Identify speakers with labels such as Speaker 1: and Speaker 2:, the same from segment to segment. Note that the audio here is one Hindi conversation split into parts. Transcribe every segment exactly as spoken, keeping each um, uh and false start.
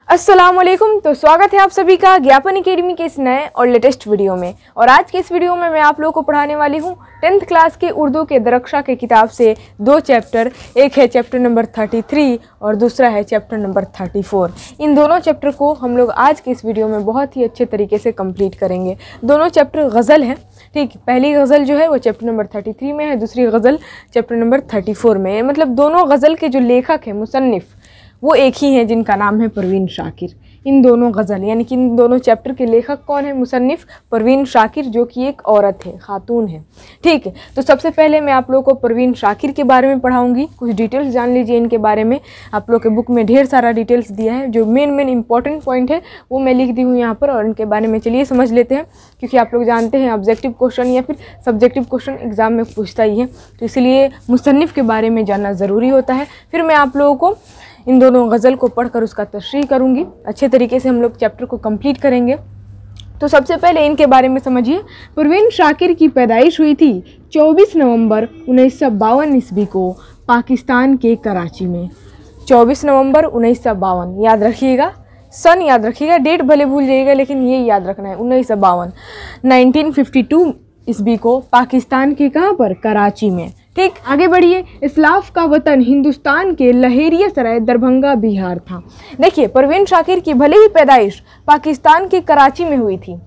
Speaker 1: अस्सलाम वालेकुम। तो स्वागत है आप सभी का ज्ञापन एकेडमी के इस नए और लेटेस्ट वीडियो में। और आज के इस वीडियो में मैं आप लोगों को पढ़ाने वाली हूँ टेंथ क्लास की उर्दू के दरक्षा के किताब से दो चैप्टर। एक है चैप्टर नंबर तैंतीस और दूसरा है चैप्टर नंबर चौंतीस। इन दोनों चैप्टर को हम लोग आज के इस वीडियो में बहुत ही अच्छे तरीके से कंप्लीट करेंगे। दोनों चैप्टर गज़ल हैं, ठीक। पहली गज़ल जो है वो चैप्टर नंबर तैंतीस में है, दूसरी गज़ल चैप्टर नंबर चौंतीस में है। मतलब दोनों गज़ल के जो लेखक हैं, मुसन्निफ़, वो एक ही हैं जिनका नाम है परवीन शाकिर। इन दोनों गज़ल यानी कि इन दोनों चैप्टर के लेखक कौन है? मुसन्निफ़ परवीन शाकिर, जो कि एक औरत है, खातून है, ठीक है। तो सबसे पहले मैं आप लोगों को परवीन शाकिर के बारे में पढ़ाऊंगी। कुछ डिटेल्स जान लीजिए इनके बारे में। आप लोग के बुक में ढेर सारा डिटेल्स दिया है, जो मेन मेन इंपॉर्टेंट पॉइंट है वो मैं लिख दी हूँ यहाँ पर, और इनके बारे में चलिए समझ लेते हैं। क्योंकि आप लोग जानते हैं ऑब्जेक्टिव क्वेश्चन या फिर सब्जेक्टिव क्वेश्चन एग्जाम में पूछता ही है, तो इसलिए मुसन्निफ़ के बारे में जानना ज़रूरी होता है। फिर मैं आप लोगों को इन दोनों गज़ल को पढ़कर उसका तशरीह करूँगी। अच्छे तरीके से हम लोग चैप्टर को कंप्लीट करेंगे। तो सबसे पहले इनके बारे में समझिए। परवीन शाकिर की पैदाइश हुई थी चौबीस नवंबर उन्नीस सौ बावन ईस्वी को पाकिस्तान के कराची में। चौबीस नवंबर उन्नीस सौ बावन, याद रखिएगा, सन याद रखिएगा, डेट भले भूल जाइएगा लेकिन ये याद रखना है, उन्नीस सौ बावन नाइनटीन फिफ्टी टू ईस्वी को पाकिस्तान के कहाँ पर? कराची में, ठीक। आगे बढ़िए। इस्लाफ का वतन हिंदुस्तान के लहेरिया सराय दरभंगा बिहार था। देखिए, परवीन शाकिर की भले ही पैदाइश पाकिस्तान के कराची में हुई थी,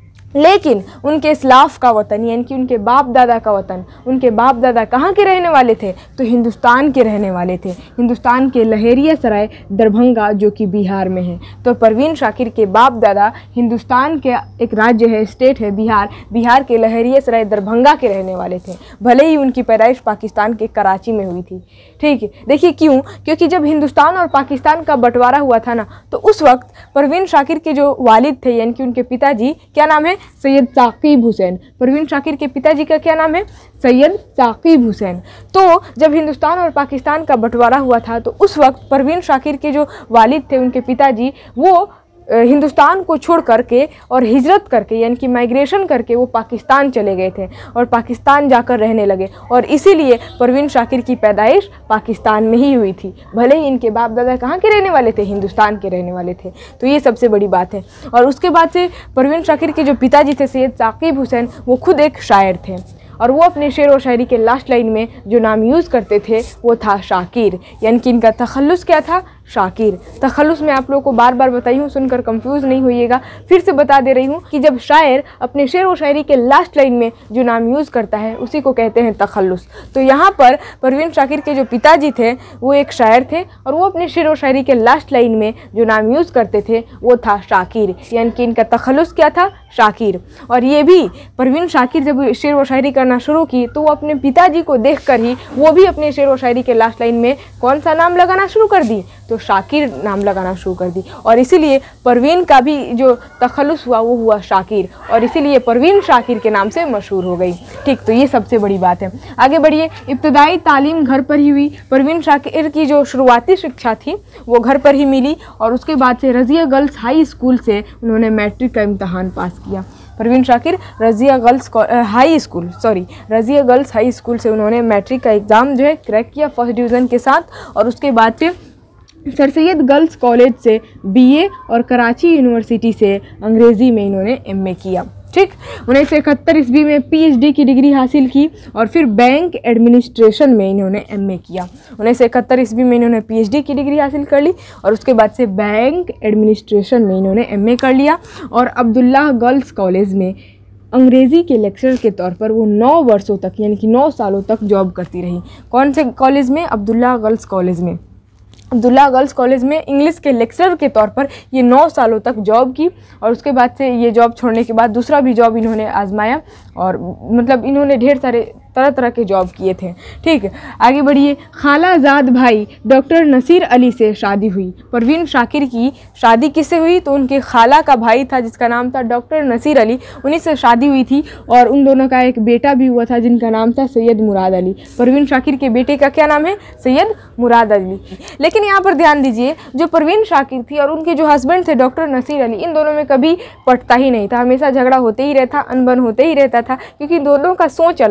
Speaker 1: लेकिन उनके इस्लाफ का वतन यानी कि उनके बाप दादा का वतन, उनके बाप दादा कहाँ के रहने वाले थे? तो हिंदुस्तान के रहने वाले थे, हिंदुस्तान के लहेरिया सराय दरभंगा, जो कि बिहार में है। तो परवीन शाकिर के बाप दादा हिंदुस्तान के एक राज्य है, स्टेट है बिहार, बिहार के लहेरिया सराय दरभंगा के रहने वाले थे, भले ही उनकी पैदाइश पाकिस्तान के कराची में हुई थी, ठीक है। देखिए क्यों? क्योंकि जब हिंदुस्तान और पाकिस्तान का बंटवारा हुआ था ना, तो उस वक्त परवीन शाकिर के जो वालिद थे यानी कि उनके पिताजी, क्या नाम है? सैयद साकिब हुसैन। परवीन शाकिर के पिताजी का क्या नाम है? सैयद साकिब हुसैन। तो जब हिंदुस्तान और पाकिस्तान का बंटवारा हुआ था, तो उस वक्त परवीन शाकिर के जो वालिद थे, उनके पिताजी, वो हिंदुस्तान को छोड़ करके और हिजरत करके यानी कि माइग्रेशन करके वो पाकिस्तान चले गए थे और पाकिस्तान जाकर रहने लगे, और इसीलिए परवीन शाकिर की पैदाइश पाकिस्तान में ही हुई थी। भले ही इनके बाप दादा कहाँ के रहने वाले थे? हिंदुस्तान के रहने वाले थे। तो ये सबसे बड़ी बात है। और उसके बाद से परवीन शाकिर के जो पिताजी थे सैयद साकिब हुसैन, वो खुद एक शायर थे, और वो अपने शेर व शायरी के लास्ट लाइन में जो नाम यूज़ करते थे वो था शाकिर, यानी कि इनका तखल्लुस क्या था? शाकिर। तखल्लुस मैं आप लोगों को बार बार बताई हूँ, सुनकर कंफ्यूज नहीं होइएगा। फिर से बता दे रही हूँ कि जब शायर अपने शेर व शायरी के लास्ट लाइन में जो नाम यूज़ करता है उसी को कहते हैं तखल्लुस। तो यहाँ पर परवीन शाकिर के जो पिताजी थे वो एक शायर थे, और वो अपने शेर व शायरी के लास्ट लाइन में जो नाम यूज़ करते थे वो था शाकिर, यानी कि इनका तखल्लुस क्या था? शाकिर। और ये भी परवीन शाकिर जब शेर व शायरी करना शुरू की तो वो अपने पिताजी को देखकर ही वो भी अपने शेर व शायरी के लास्ट लाइन में कौन सा नाम लगाना शुरू कर दी? तो शाकिर नाम लगाना शुरू कर दी, और इसीलिए परवीन का भी जो तखल्लुस हुआ वो हुआ शाकिर, और इसीलिए परवीन शाकिर के नाम से मशहूर हो गई, ठीक। तो ये सबसे बड़ी बात है। आगे बढ़िए। इब्तदाई तालीम घर पर ही हुई। परवीन शाकिर की जो शुरुआती शिक्षा थी वो घर पर ही मिली, और उसके बाद से रज़िया गर्ल्स हाई स्कूल से उन्होंने मैट्रिक का इम्तहान पास किया। Parveen Shakir Razia girls high school sorry Razia girls high school से उन्होंने मैट्रिक का एग्ज़ाम जो है क्रैक किया फर्स्ट डिवीज़न के साथ, और उसके बाद से सर सैयद गर्ल्स कॉलेज से बीए और कराची यूनिवर्सिटी से अंग्रेज़ी में इन्होंने एमए किया, ठीक। उन्नीस सौ इकहत्तर ईस्वी में पीएचडी की डिग्री हासिल की, और फिर बैंक एडमिनिस्ट्रेशन में इन्होंने एमए किया। उन्नीस सौ इकहत्तर ईस्वी में इन्होंने पीएचडी की डिग्री हासिल कर ली, और उसके बाद से बैंक एडमिनिस्ट्रेशन में इन्होंने एमए कर लिया, और अब्दुल्ला गर्ल्स कॉलेज में अंग्रेज़ी के लेक्चरर के तौर पर वो नौ वर्षों तक यानी कि नौ सालों तक जॉब करती रही। कौन से कॉलेज में? अब्दुल्ला गर्ल्स कॉलेज में। अब्दुल्ला गर्ल्स कॉलेज में इंग्लिश के लेक्चरर के तौर पर ये नौ सालों तक जॉब की, और उसके बाद से ये जॉब छोड़ने के बाद दूसरा भी जॉब इन्होंने आजमाया, और मतलब इन्होंने ढेर सारे तरह तरह के जॉब किए थे, ठीक। आगे बढ़िए। खालाजाद भाई डॉक्टर नसीर अली से शादी हुई। परवीन शाकिर की शादी किससे हुई? तो उनके खाला का भाई था जिसका नाम था डॉक्टर नसीर अली, उन्हीं से शादी हुई थी, और उन दोनों का एक बेटा भी हुआ था जिनका नाम था सैयद मुराद अली। परवीन शाकिर के बेटे का क्या नाम है? सैयद मुराद अली। लेकिन यहाँ पर ध्यान दीजिए, जो परवीन शाकिर थी और उनके जो हस्बैंड थे डॉक्टर नसीर अली, इन दोनों में कभी पटता ही नहीं था, हमेशा झगड़ा होते ही रहता, अनबन होते ही रहता था, क्योंकि दोनों का सोच अलग था।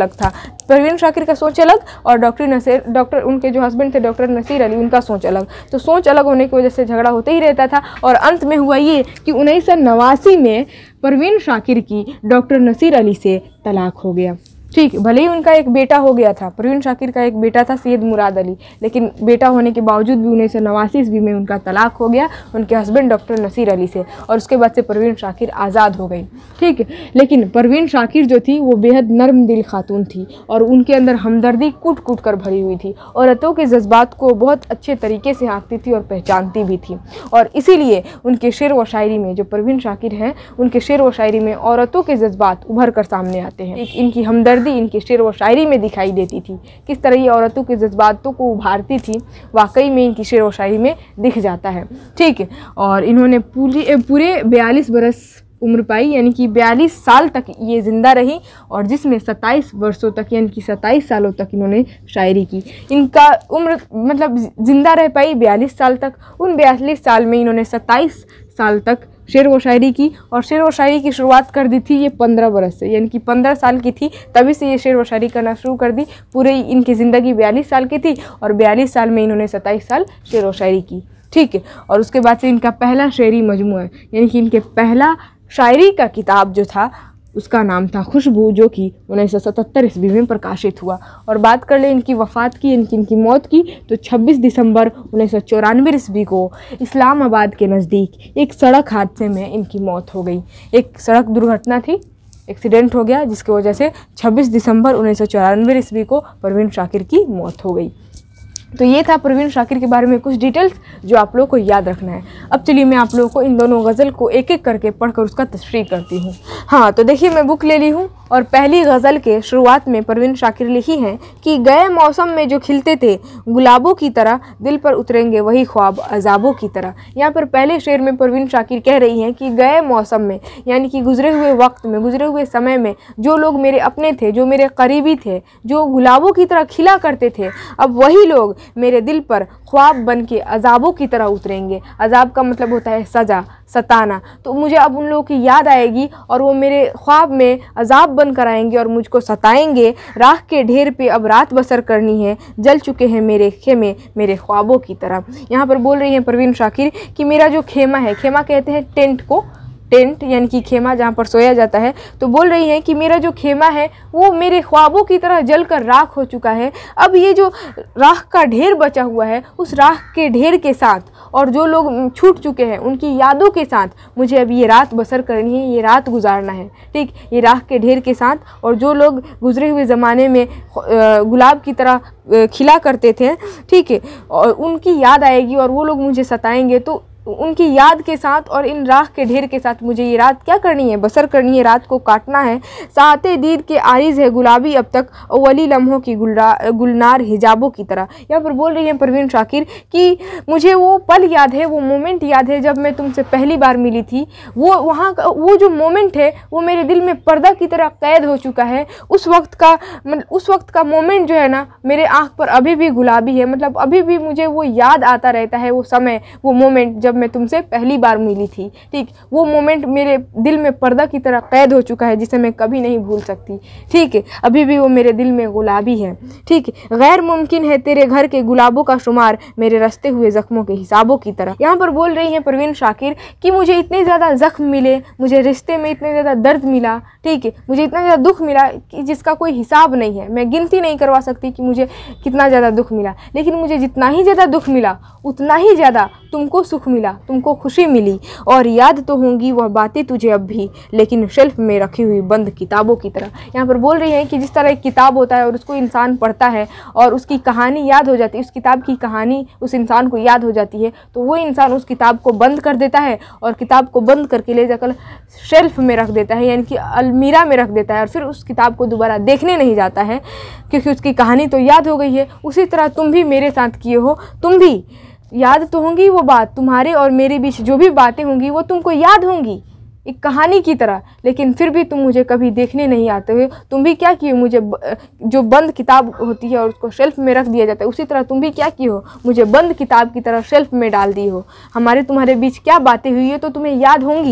Speaker 1: परवीन शाकिर का सोच अलग और डॉक्टर नसीर डॉक्टर उनके जो हस्बैंड थे डॉक्टर नसीर अली उनका सोच अलग। तो सोच अलग होने की वजह से झगड़ा होते ही रहता था और अंत में हुआ ये कि उन्नीस सौ नवासी में परवीन शाकिर की डॉक्टर नसीर अली से तलाक हो गया। ठीक, भले ही उनका एक बेटा हो गया था, परवीन शाकिर का एक बेटा था सैयद मुराद अली, लेकिन बेटा होने के बावजूद भी उन्नीस सौ नवासी ईस्वी में उनका तलाक हो गया उनके हस्बैंड डॉक्टर नसीर अली से और उसके बाद से परवीन शाकिर आज़ाद हो गई। ठीक है, लेकिन परवीन शाकिर जो थी वो बेहद नर्म दिल खातून थी और उनके अंदर हमदर्दी कूट कूट कर भरी हुई थी। औरतों के जज्बात को बहुत अच्छे तरीके से आंकती थी और पहचानती भी थी और इसीलिए उनके शेर व शायरी में, जो परवीन शाकिर हैं उनके शेर व शायरी में औरतों के जज्बात उभर कर सामने आते हैं। एक इनकी हमदर्दी इनके शेर व शायरी में दिखाई देती थी, किस तरह ये औरतों के जज्बातों को उभारती थी, वाकई में इनकी शेर व शायरी में दिख जाता है। ठीक है, और इन्होंने पूरी पूरे बयालीस बरस उम्र पाई, यानी कि बयालीस साल तक ये ज़िंदा रही और जिसमें सत्ताईस वर्षों तक यानी कि सत्ताईस सालों तक इन्होंने शायरी की। इनका उम्र मतलब ज़िंदा रह पाई बयालीस साल तक, उन बयालीस साल में इन्होंने सत्ताईस साल तक शेर व शायरी की और शेर व शायरी की शुरुआत कर दी थी ये पंद्रह बरस से, यानी कि पंद्रह साल की थी तभी से ये शेर व शायरी करना शुरू कर दी। पूरे इनकी ज़िंदगी बयालीस साल की थी और बयालीस साल में इन्होंने सत्ताईस साल शेर व शायरी की। ठीक है, और उसके बाद से इनका पहला शेरी मजमूआ यानी कि इनके पहला शायरी का किताब जो था उसका नाम था खुशबू, जो कि उन्नीस सौ सतहत्तर ईस्वी में प्रकाशित हुआ। और बात कर ले इनकी वफ़ात की, इनकी इनकी मौत की, तो छब्बीस दिसंबर उन्नीस सौ चौरानवे ईस्वी को इस्लामाबाद के नज़दीक एक सड़क हादसे में इनकी मौत हो गई। एक सड़क दुर्घटना थी, एक्सीडेंट हो गया जिसकी वजह से छब्बीस दिसंबर उन्नीस सौ चौरानवे ईस्वी को परवीन शाकिर की मौत हो गई। तो ये था परवीन शाकिर के बारे में कुछ डिटेल्स जो आप लोगों को याद रखना है। अब चलिए मैं आप लोगों को इन दोनों गज़ल को एक एक करके पढ़कर उसका तशरीह करती हूँ। हाँ, तो देखिए मैं बुक ले ली हूँ और पहली गज़ल के शुरुआत में परवीन शाकिर लिखी हैं कि गए मौसम में जो खिलते थे गुलाबों की तरह, दिल पर उतरेंगे वही ख्वाब अजाबों की तरह। यहाँ पर पहले शेर में परवीन शाकिर कह रही हैं कि गए मौसम में यानी कि गुजरे हुए वक्त में, गुजरे हुए समय में जो लोग मेरे अपने थे, जो मेरे करीबी थे, जो गुलाबों की तरह खिला करते थे, अब वही लोग मेरे दिल पर ख्वाब बन के अजाबों की तरह उतरेंगे। अजाब का मतलब होता है सज़ा, सताना। तो मुझे अब उन लोगों की याद आएगी और वो मेरे ख्वाब में अजाब बन कर आएंगे और मुझको सताएंगे। राख के ढेर पे अब रात बसर करनी है, जल चुके हैं मेरे खेमे मेरे ख्वाबों की तरह। यहाँ पर बोल रही हैं परवीन शाकिर कि मेरा जो खेमा है, खेमा कहते हैं टेंट को, टेंट यानी कि खेमा जहाँ पर सोया जाता है, तो बोल रही हैं कि मेरा जो खेमा है वो मेरे ख्वाबों की तरह जलकर राख हो चुका है। अब ये जो राख का ढेर बचा हुआ है, उस राख के ढेर के साथ और जो लोग छूट चुके हैं उनकी यादों के साथ मुझे अब ये रात बसर करनी है, ये रात गुजारना है। ठीक, ये राख के ढेर के साथ और जो लोग गुजरे हुए ज़माने में गुलाब की तरह खिला करते थे, ठीक है, और उनकी याद आएगी और वो लोग मुझे सताएंगे। तो उनकी याद के साथ और इन राख के ढेर के साथ मुझे ये रात क्या करनी है, बसर करनी है, रात को काटना है। साते दीद के आरिज है गुलाबी अब तक, अवली लम्हों की गुलनार हिजाबों की तरह। यहाँ पर बोल रही हैं परवीन शाकिर कि मुझे वो पल याद है, वो मोमेंट याद है जब मैं तुमसे पहली बार मिली थी। वो वहाँ का वो जो मोमेंट है वो मेरे दिल में पर्दा की तरह कैद हो चुका है। उस वक्त का उस वक्त का मोमेंट जो है ना, मेरे आँख पर अभी भी गुलाबी है, मतलब अभी भी मुझे वो याद आता रहता है, वो समय, वो मोमेंट जब मैं तुमसे पहली बार मिली थी। ठीक, वो मोमेंट मेरे दिल में पर्दा की तरह कैद हो चुका है जिसे मैं कभी नहीं भूल सकती। ठीक है, अभी भी वो मेरे दिल में गुलाबी है। ठीक, गैर मुमकिन है तेरे घर के गुलाबों का शुमार, मेरे रस्ते हुए जख्मों के हिसाबों की तरह। यहाँ पर बोल रही हैं परवीन शाकिर कि मुझे इतने ज़्यादा जख्म मिले, मुझे रिश्ते में इतने ज़्यादा दर्द मिला, ठीक है, मुझे इतना ज़्यादा दुख मिला कि जिसका कोई हिसाब नहीं है, मैं गिनती नहीं करवा सकती कि मुझे कितना ज़्यादा दुख मिला। लेकिन मुझे जितना ही ज़्यादा दुख मिला उतना ही ज़्यादा तुमको सुख मिला, तुमको खुशी मिली। और याद तो होंगी वह बातें तुझे अब भी, लेकिन शेल्फ में रखी हुई बंद किताबों की तरह। यहाँ पर बोल रही हैं कि जिस तरह एक किताब होता है और उसको इंसान पढ़ता है और उसकी कहानी याद हो जाती है, उस किताब की कहानी उस इंसान को याद हो जाती है, तो वो इंसान उस किताब को बंद कर देता है और किताब को बंद करके ले जाकर शेल्फ में रख देता है, यानी कि अलमीरा में रख देता है और फिर उस किताब को दोबारा देखने नहीं जाता है क्योंकि उसकी कहानी तो याद हो गई है। उसी तरह तुम भी मेरे साथ किए हो, तुम भी याद तो होंगी वो बात, तुम्हारे और मेरे बीच जो भी बातें होंगी वो तुमको याद होंगी एक कहानी की तरह, लेकिन फिर भी तुम मुझे कभी देखने नहीं आते हुए। तुम भी क्या किए, मुझे ब, जो बंद किताब होती है और उसको शेल्फ में रख दिया जाता है, उसी तरह तुम भी क्या किए हो, मुझे बंद किताब की तरह शेल्फ में डाल दी हो। हमारे तुम्हारे बीच क्या बातें हुई है तो तुम्हें याद होंगी,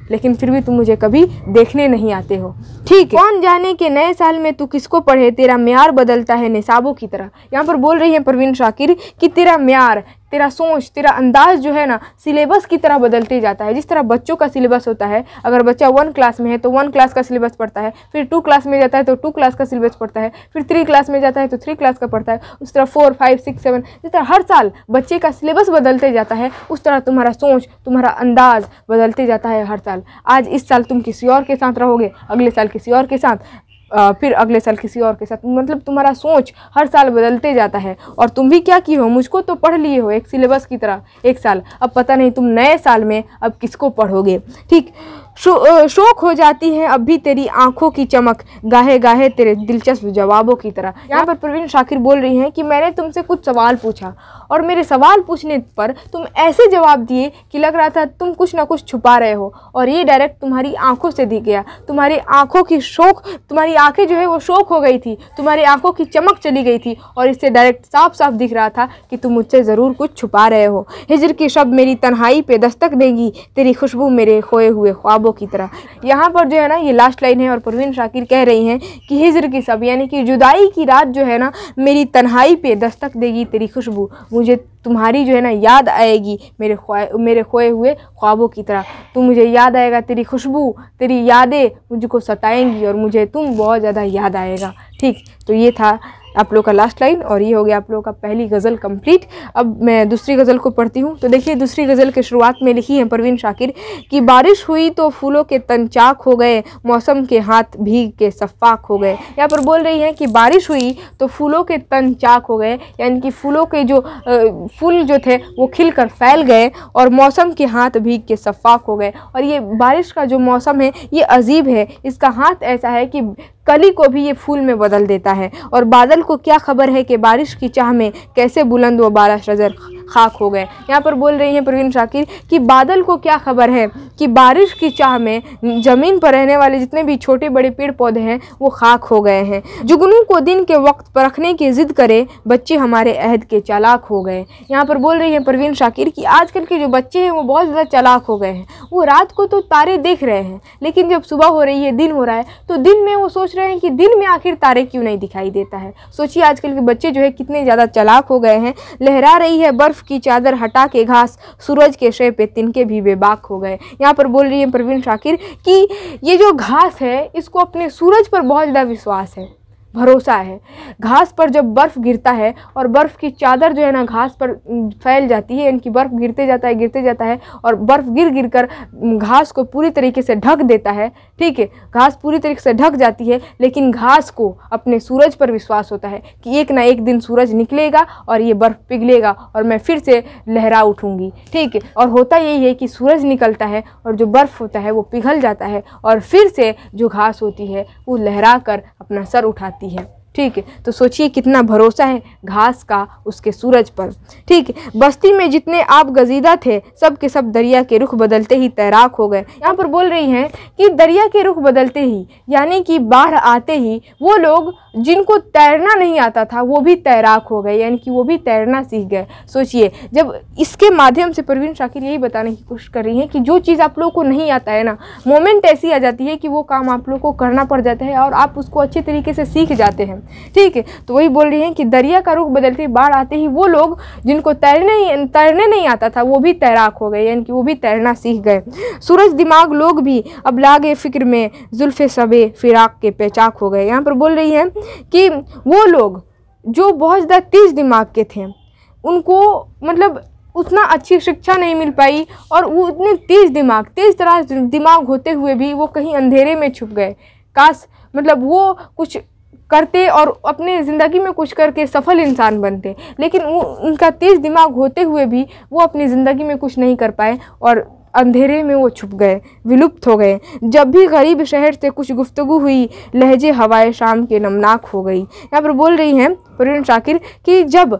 Speaker 1: लेकिन फिर भी तुम मुझे कभी देखने नहीं आते हो। ठीक है, कौन जाने कि नए साल में तू किसको पढ़े, तेरा म्यार बदलता है निसाबों की तरह। यहाँ पर बोल रही है परवीन शाकिर कि तेरा म्यार, तेरा सोच, तेरा अंदाज जो है ना सिलेबस की तरह बदलते जाता है। जिस तरह बच्चों का सिलेबस होता है, अगर बच्चा वन क्लास में है तो वन क्लास का सिलेबस पढ़ता है, फिर टू क्लास में जाता है तो टू क्लास का सिलेबस पढ़ता है, फिर थ्री क्लास में जाता है तो थ्री क्लास का पढ़ता है, उस तरह फोर फाइव सिक्स सेवन, जिस तरह हर साल बच्चे का सिलेबस बदलते जाता है उस तरह तुम्हारा सोच, तुम्हारा अंदाज बदलते जाता है हर साल। आज इस साल तुम किसी और के साथ रहोगे, अगले साल किसी और के साथ, आ, फिर अगले साल किसी और के साथ, मतलब तुम्हारा सोच हर साल बदलते जाता है। और तुम भी क्या की हो, मुझको तो पढ़ लिए हो एक सिलेबस की तरह एक साल, अब पता नहीं तुम नए साल में अब किसको पढ़ोगे। ठीक, शो, शौक हो जाती है अब भी तेरी आंखों की चमक, गाहे गाहे तेरे दिलचस्प जवाबों की तरह। यहाँ पर परवीन शाकिर बोल रही हैं कि मैंने तुमसे कुछ सवाल पूछा और मेरे सवाल पूछने पर तुम ऐसे जवाब दिए कि लग रहा था तुम कुछ ना कुछ छुपा रहे हो, और ये डायरेक्ट तुम्हारी आंखों से दिख गया। तुम्हारी आंखों की शौक, तुम्हारी आंखें जो है वो शौक हो गई थी, तुम्हारी आंखों की चमक चली गई थी, और इससे डायरेक्ट साफ साफ दिख रहा था कि तुम मुझसे ज़रूर कुछ छुपा रहे हो। हिजर की शब मेरी तन्हाई पे दस्तक देगी, तेरी खुशबू मेरे खोए हुए ख्वाबों की तरह। यहाँ पर जो है ना ये लास्ट लाइन है और परवीन शाकिर कह रही हैं कि हिजर की सब यानी कि जुदाई की रात जो है ना मेरी तन्हाई पे दस्तक देगी तेरी खुशबू, मुझे तुम्हारी जो है ना याद आएगी मेरे खोए मेरे खोए हुए ख्वाबों की तरह। तुम मुझे याद आएगा, तेरी खुशबू, तेरी यादें मुझको सताएंगी और मुझे तुम बहुत ज़्यादा याद आएगा। ठीक, तो ये था आप लोग का लास्ट लाइन और ये हो गया आप लोगों का पहली गज़ल कंप्लीट। अब मैं दूसरी गज़ल को पढ़ती हूँ। तो देखिए दूसरी गज़ल के शुरुआत में लिखी है परवीन शाकिर कि बारिश हुई तो फूलों के तन चाक हो गए, मौसम के हाथ भीग के सफ़ाक हो गए। यहाँ पर बोल रही हैं कि बारिश हुई तो फूलों के तन चाक हो गए, यानी कि फूलों के जो फूल जो थे वो खिलकर फैल गए और मौसम के हाथ भीग के सफ़ाक हो गए। और ये बारिश का जो मौसम है ये अजीब है, इसका हाथ ऐसा है कि कली को भी ये फूल में बदल देता है। और बादल को क्या खबर है कि बारिश की चाह में कैसे बुलंद व बाला शजर खाक हो गए। यहाँ पर बोल रही हैं परवीन शाकिर कि बादल को क्या खबर है कि बारिश की चाह में ज़मीन पर रहने वाले जितने भी छोटे बड़े पेड़ पौधे हैं वो खाक हो गए हैं। जुगनू को दिन के वक्त परखने की ज़िद करे, बच्चे हमारे अहद के चालाक हो गए। यहाँ पर बोल रही हैं परवीन शाकिर कि आजकल के जो बच्चे हैं वो बहुत ज़्यादा चालाक हो गए हैं। वो रात को तो तारे देख रहे हैं, लेकिन जब सुबह हो रही है, दिन हो रहा है, तो दिन में वो सोच रहे हैं कि दिन में आखिर तारे क्यों नहीं दिखाई देता है। सोचिए आजकल के बच्चे जो है कितने ज़्यादा चालाक हो गए हैं। लहरा रही है बर्फ़ की चादर हटा के घास, सूरज के शे पे तिनके भी बेबाक हो गए। यहाँ पर बोल रही है परवीन शाकिर कि ये जो घास है इसको अपने सूरज पर बहुत ज़्यादा विश्वास है, भरोसा है। घास पर जब बर्फ़ गिरता है और बर्फ़ की चादर जो है ना घास पर फैल जाती है, यानी कि बर्फ़ गिरते जाता है गिरते जाता है और बर्फ़ गिर गिर कर घास को पूरी तरीके से ढक देता है। ठीक है, घास पूरी तरीके से ढक जाती है, लेकिन घास को अपने सूरज पर विश्वास होता है कि एक ना एक दिन सूरज निकलेगा और ये बर्फ़ पिघलेगा और मैं फिर से लहरा उठूँगी। ठीक है, और होता यही है कि सूरज निकलता है और जो बर्फ़ होता है वो पिघल जाता है और फिर से जो घास होती है वो लहरा कर अपना सर उठाती है। ठीक है, तो सोचिए कितना भरोसा है घास का उसके सूरज पर। ठीक है, बस्ती में जितने आप गजीदा थे सब के सब दरिया के रुख बदलते ही तैराक हो गए। यहाँ पर बोल रही हैं कि दरिया के रुख बदलते ही यानी कि बाढ़ आते ही वो लोग जिनको तैरना नहीं आता था वो भी तैराक हो गए, यानी कि वो भी तैरना सीख गए। सोचिए, जब इसके माध्यम से परवीन शाकिर यही बताने की कोशिश कर रही हैं कि जो चीज़ आप लोगों को नहीं आता है ना, मोमेंट ऐसी आ जाती है कि वो काम आप लोगों को करना पड़ जाता है और आप उसको अच्छे तरीके से सीख जाते हैं। ठीक है, तो वही बोल रही हैं कि दरिया का रुख बदलते बाढ़ आते ही वो लोग जिनको तैरने तैरने नहीं आता था वो भी तैराक हो गए, यानी कि वो भी तैरना सीख गए। सूरज दिमाग लोग भी अब लागे फिक्र में जुल्फे सबे फिराक के पेचाक हो गए। यहाँ पर बोल रही हैं कि वो लोग जो बहुत ज़्यादा तेज दिमाग के थे उनको मतलब उतना अच्छी शिक्षा नहीं मिल पाई और वो उतने तेज दिमाग तेज तरह दिमाग होते हुए भी वो कहीं अंधेरे में छुप गए। काश मतलब वो कुछ करते और अपने ज़िंदगी में कुछ करके सफल इंसान बनते, लेकिन वो उनका तेज़ दिमाग होते हुए भी वो अपनी ज़िंदगी में कुछ नहीं कर पाए और अंधेरे में वो छुप गए, विलुप्त हो गए। जब भी गरीब शहर से कुछ गुफ्तगू हुई लहजे हवाए शाम के नमनाक हो गई। यहाँ पर बोल रही हैं परवीन शाकिर कि जब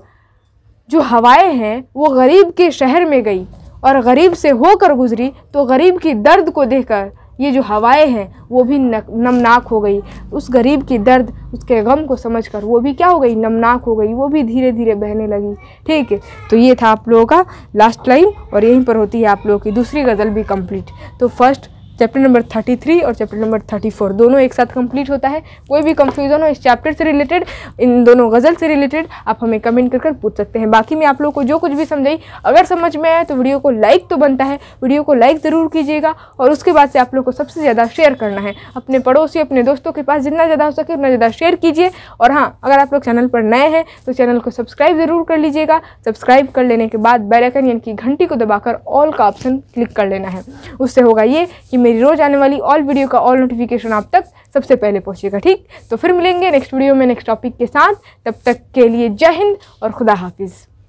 Speaker 1: जो हवाएं हैं वो गरीब के शहर में गई और गरीब से होकर गुजरी तो गरीब की दर्द को देखकर ये जो हवाएं हैं वो भी नमनाक हो गई। उस गरीब की दर्द उसके गम को समझकर वो भी क्या हो गई, नमनाक हो गई, वो भी धीरे धीरे बहने लगी। ठीक है, तो ये था आप लोगों का लास्ट लाइन और यहीं पर होती है आप लोगों की दूसरी गज़ल भी कंप्लीट। तो first chapter number thirty three और चैप्टर नंबर थर्टी फोर दोनों एक साथ कंप्लीट होता है। कोई भी कंफ्यूजन हो इस चैप्टर से रिलेटेड, इन दोनों गज़ल से रिलेटेड, आप हमें कमेंट कर कर पूछ सकते हैं। बाकी मैं आप लोग को जो कुछ भी समझाई, अगर समझ में आया तो वीडियो को लाइक तो बनता है, वीडियो को लाइक ज़रूर कीजिएगा और उसके बाद से आप लोग को सबसे ज़्यादा शेयर करना है अपने पड़ोसी, अपने दोस्तों के पास, जितना ज़्यादा हो सके उतना ज़्यादा शेयर कीजिए। और हाँ, अगर आप लोग चैनल पर नए हैं तो चैनल को सब्सक्राइब ज़रूर कर लीजिएगा। सब्सक्राइब कर लेने के बाद बेल आइकन यानी कि घंटी को दबाकर ऑल का ऑप्शन क्लिक कर लेना है। उससे होगा ये कि मेरी रोज़ आने वाली ऑल वीडियो का ऑल नोटिफिकेशन आप तक सबसे पहले पहुंचेगा। ठीक, तो फिर मिलेंगे नेक्स्ट वीडियो में नेक्स्ट टॉपिक के साथ। तब तक के लिए जय हिंद और खुदा हाफिज़।